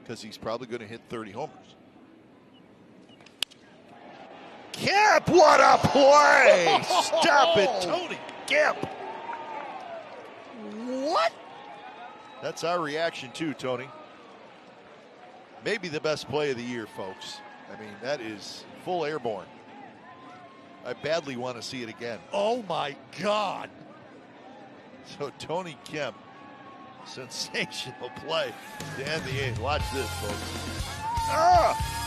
because he's probably going to hit 30 homers. Kemp, what a play! Stop it, Tony Kemp. What? That's our reaction too, Tony. Maybe the best play of the year, folks. I mean, that is full airborne. I badly want to see it again. Oh my God. So Tony Kemp, sensational play to end the eighth. Watch this, folks. Ah!